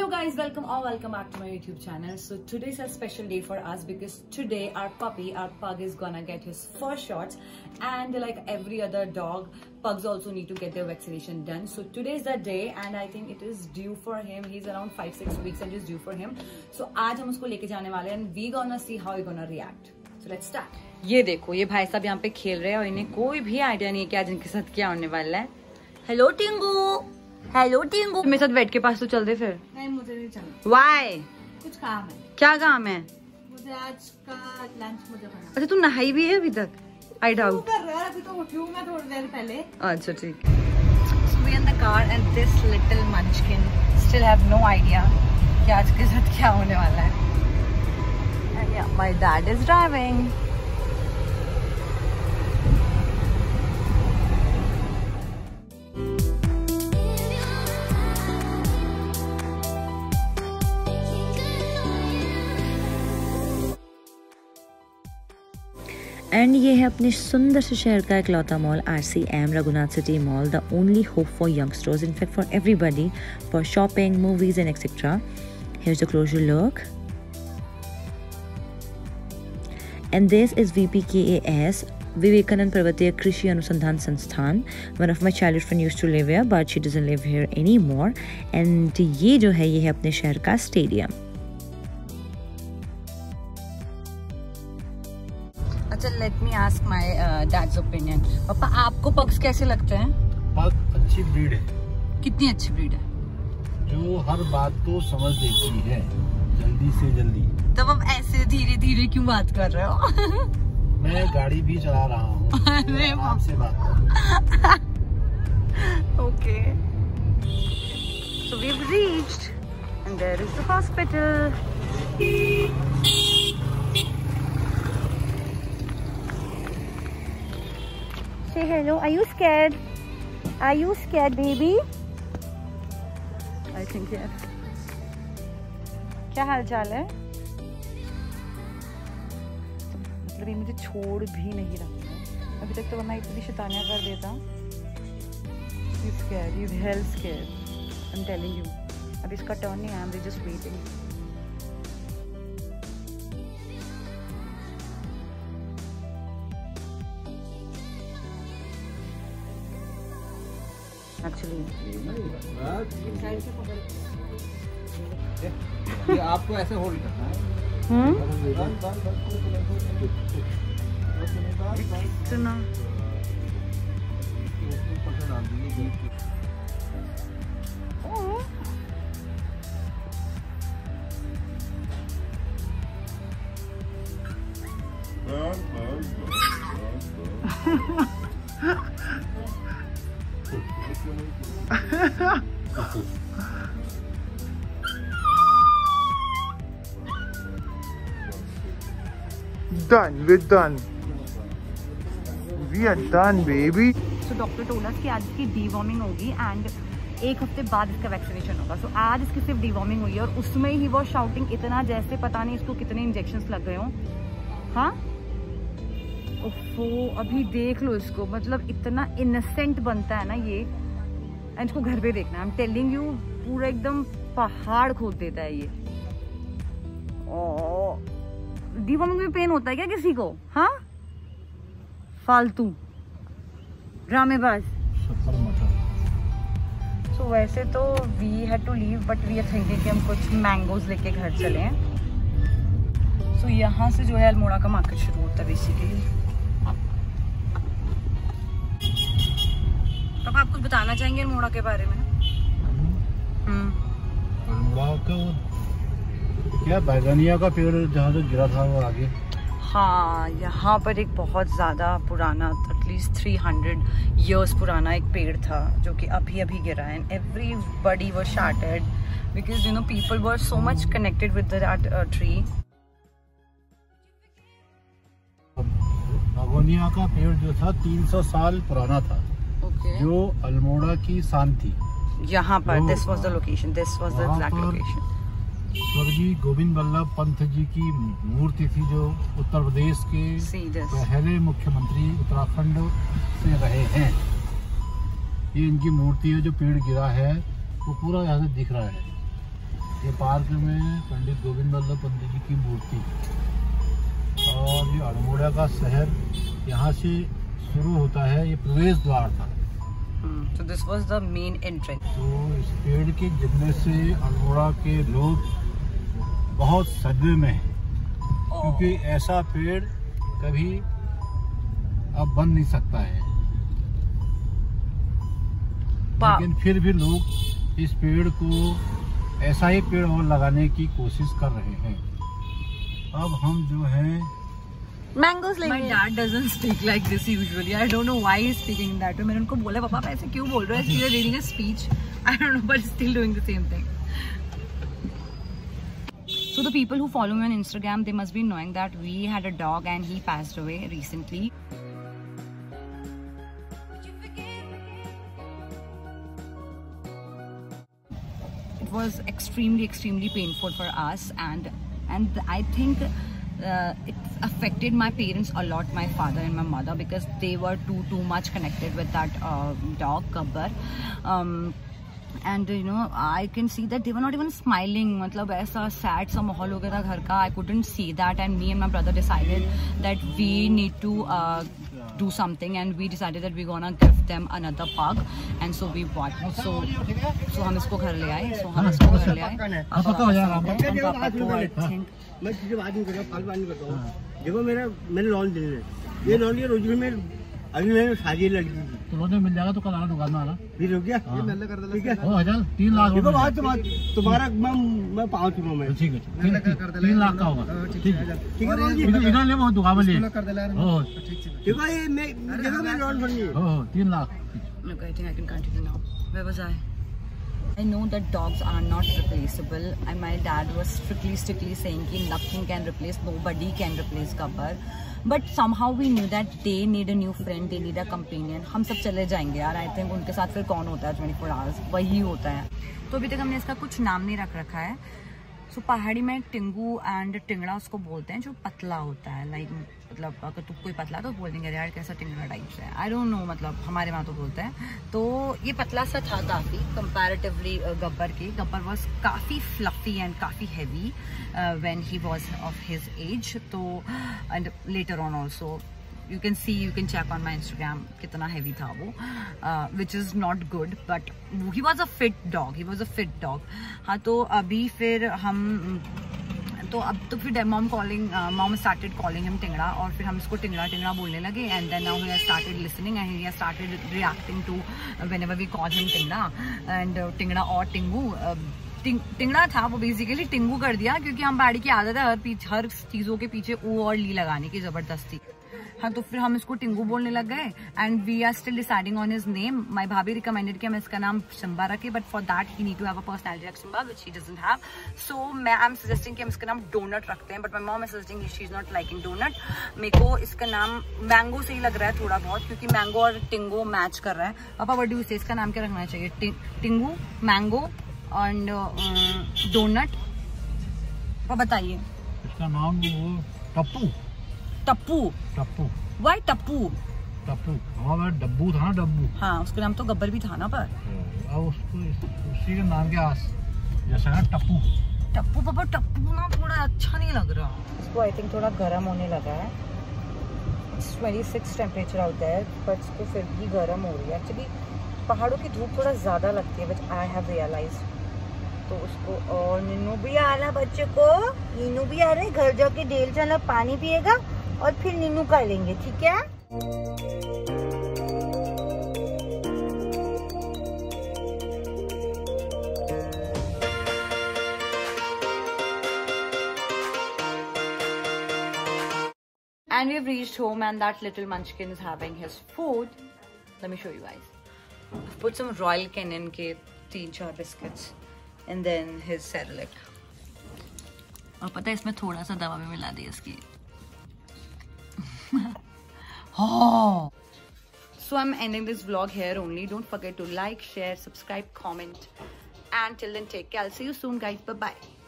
guys, welcome back to my YouTube channel. So today's a special day for us because today our pug is gonna get his first shots, and like every other dog, pugs also need to get their vaccination done. So today's the day and I think it is due for him. He's around 5-6 weeks and it's due for him. So आज हम उसको लेके जाने वाले हैं and we gonna see how he gonna react. So let's start. ये देखो, ये भाई साहब यहाँ पे खेल रहे हैं और इन्हें कोई भी आइडिया नहीं है कि आज इनके साथ क्या होने वाला है. Hello Tingu, hello Tingu. मेरे साथ वेट के पास तो चल दे फिर. नहीं, मुझे नहीं चलना. Why? कुछ काम है. क्या काम है? मुझे आज का लंच मुझे करना. अच्छा, तू नहाई भी है अभी तक? I doubt. कर रहा है, अभी तो उठी हूँ मैं थोड़ी देर पहले. अच्छा ठीक. So we in the car and this little munchkin still have no idea कि आज के साथ क्या होने वाला है. And yeah, my dad is driving. And ये है अपने सुंदर से शहर का इकलौता mall RCM Raghunath city mall, the only hope for youngsters, in fact for everybody, for shopping, movies and etcetera. Here's the closer look. And this is VPKAS, Vivekananda पर्वतीय कृषि अनुसंधान संस्थान. One of my childhood friend used to live here but she doesn't live here any more. एंड ये जो है ये है अपने शहर का स्टेडियम. अच्छा, let me ask my dad's opinion. पापा, आपको पग्स कैसे लगते हैं? पग अच्छी ब्रीड है. कितनी अच्छी ब्रीड है? जो हर बात को समझ देती है जल्दी से जल्दी. तब आप ऐसे धीरे धीरे क्यों बात कर रहे हो? मैं गाड़ी भी चला रहा हूँ. अरे आपसे बात कर. Okay. So we've reached and there is the hospital. Say hello. Are you scared? Are you scared, baby? I think yes. क्या हाल चाल है? मतलब ये मुझे छोड़ भी नहीं रहा है अभी तक, तो वरना इतनी शैतानियां कर देता. He's scared. He's hell scared. I'm telling you. अब इसका टर्न नहीं आया. I'm just waiting. Actually, ये आपको ऐसे होल्ड करना है. सुना. Done. We're done. We are done, baby. So doctor told us कि आज इसकी डीवॉर्मिंग होगी एंड 1 हफ्ते बाद इसका वैक्सीनेशन होगा. सो आज इसकी सिर्फ डीवॉर्मिंग हुई है और उसमें ही वो शाउटिंग इतना जैसे पता नहीं इसको कितने इंजेक्शंस लग गए हों. हाँ, ओफो, अभी देख लो इसको. मतलब इतना इनोसेंट बनता है ना ये. एंड इसको घर पे देखना. आई एम टेलिंग यू, पूरा एकदम पहाड़ खोद देता है ये. डीवॉर्मिंग में पेन होता है क्या किसी को? हाँ, फालतू ड्रामेबाज. सो वैसे तो we had to leave but we are thinking कि हम कुछ मैंगोज लेके घर चले. सो यहाँ से जो है अल्मोड़ा का मार्केट शुरू होता है बेसिकली. तब आप कुछ बताना चाहेंगे अल्मोड़ा के बारे में? अल्मोड़ा का क्या, बैगनिया का पेड़ जहाँ से गिरा था वो आगे. हाँ, यहाँ पर एक बहुत ज़्यादा पुराना, एटलीस्ट 300 years पुराना एक पेड़ था जो कि अभी अभी गिरा है. And everybody was shattered because you know people were so much connected with that tree. बैगनिया का पेड़ जो था 300 साल पुराना था. Okay. जो अल्मोड़ा की शान थी. यहाँ पर this was the location. This was the exact location. स्वर्गीय गोविंद वल्लभ पंत जी की मूर्ति थी जो उत्तर प्रदेश के पहले मुख्यमंत्री उत्तराखंड से रहे हैं. ये इनकी मूर्ति है. जो पेड़ गिरा है वो पूरा यहाँ से दिख रहा है. ये पार्क में पंडित गोविंद बल्लभ पंत जी की मूर्ति, और ये अल्मोड़ा का शहर यहाँ से शुरू होता है, ये प्रवेश द्वार था। So this was the main entrance. तो इस पेड़ के गिरने से अल्मोड़ा के लोग बहुत सदमे में हैं, क्योंकि ऐसा पेड़ कभी अब बन नहीं सकता है। लेकिन फिर भी लोग इस पेड़ को, ऐसा ही पेड़ और लगाने की कोशिश कर रहे हैं। अब हम जो है Mangoes like my dad doesn't speak like this usually. I don't know why he's speaking that way. मैंने उनको बोला पापा आप ऐसे क्यों बोल रहे हो? You're reading a speech. I don't know, but he's still doing the same thing. So the people who follow me on Instagram, they must be knowing that we had a dog and he passed away recently. It was extremely painful for us, and I think it affected my parents a lot, my father and my mother, because they were too much connected with that dog Gabbar. And you know, I can see that they were not even smiling. मतलब ऐसा sad सा माहौल हो गया था घर का. I couldn't see that, and me and my brother decided that we need to do something, and we decided that we're gonna give them another pug, and so we bought. So हम इसको घर ले आए. So हम इसको घर ले आए. मैं किसी बात नहीं कर रहा, फालतू बात नहीं करता हूँ। देखो मैंने लोन ले लिया, ये लोन लिया रोज में अभी मैंने शादी लगी थी, तो लोन मिल जाएगा तो कल आना दुकान में आना। फिर हो गया, ये मेल कर दे, ठीक है? ओ हजार 3 लाख। देखो बात तुम्हारा मैं 5 चुका मैं, ठीक है, 3 लाख का होगा, ठीक है, ठीक है। इधर ले वो दुकान में ले कर दे यार। ओ देखो ये मैं लोन भरनी है। ओ 3 lakh. Okay, I think I can continue now. Where was I? I know that dogs are not replaceable, and my dad was strictly saying that nothing can replace, nobody can replace Gabbar. But somehow we knew that they need a new friend, they need a companion. हम सब चले जाएंगे यार. I think उनके साथ फिर कौन होता है 24 hours, वही होता है. तो अभी तक हमने इसका कुछ नाम नहीं रखा है. सो पहाड़ी में टिंगू एंड टिंगड़ा उसको बोलते हैं, जो पतला होता है. लाइक मतलब अगर तू कोई पतला तो बोल देंगे यार कैसा टिंगड़ा टाइप से है. आई डोंट नो, मतलब हमारे वहाँ तो बोलते हैं. तो ये पतला सा था काफ़ी कंपैरेटिवली गब्बर की. गब्बर वॉज काफ़ी फ्लफी एंड काफ़ी heavy when he was of his age. तो and later on also you can check on my Instagram कितना heavy था वो, which is not good, but he was a fit dog. हाँ, तो अभी फिर हम तो फिर mom started calling him टिंगड़ा, और फिर हम इसको टिंगड़ा बोलने लगे. And then now he has started listening and he has started reacting to whenever we call him टिंगड़ा. And टिंगड़ा और टिंगू, टिंगड़ा था वो बेसिकली टिंगू कर दिया, क्योंकि हम बाड़ी की आदत है हर चीज़ों के पीछे ऊ और ली लगाने की ज़बरदस्ती. हाँ, तो फिर हम इसको टिंगू बोलने लग गए. And we are still deciding on his name. My bhabhi recommended कि हम इसका नाम सिम्बा रखें, but for that he need to have a personality like Simba, which he doesn't have. So I am suggesting कि हम इसका नाम डोनट रखते हैं, but my mom is suggesting she is not liking donut. मेरे को इसका नाम मैंगो से ही लग रहा है थोड़ा बहुत, क्योंकि मैंगो और टिंगो मैच कर रहा है. पापा व्हाट डू यू से, इसका नाम क्या रखना चाहिए? Tingu, mango and donut. पापा बताइए इसका नाम. वो टप्पू. वाई टप्पू? हमारा डब्बू था ना, डब्बू. हाँ, उसका नाम तो गब्बर भी था ना, पर अब उसको उसी के नाम के आस जैसा है टप्पू. पापा टप्पू ना थोड़ा अच्छा नहीं लग रहा. इसको आई थिंक थोड़ा गर्म होने लगा है. 26 टेम्परेचर आउट है, पर इसको फिर भी गर्म हो रही है. एक्चुअली पहाड़ों की धूप थोड़ा ज़्यादा लगती है, बट आई हैव रियलाइज. तो उसको, और नीनू भी आ रहा, बच्चे को नीनू भी आ रहा है. घर जाके डेल चला पानी पिएगा और फिर नीनू कर लेंगे, ठीक है? And we've reached home, and that little munchkin is having his food. Let me show you guys. I've put some Royal Canin के 3-4 biscuits, and then his Cerelac. और पता है इसमें थोड़ा सा दवा भी मिला दी इसकी. Oh. So I'm ending this vlog here only. Don't forget to like, share, subscribe, comment, and till then take care. I'll see you soon, guys. Bye bye.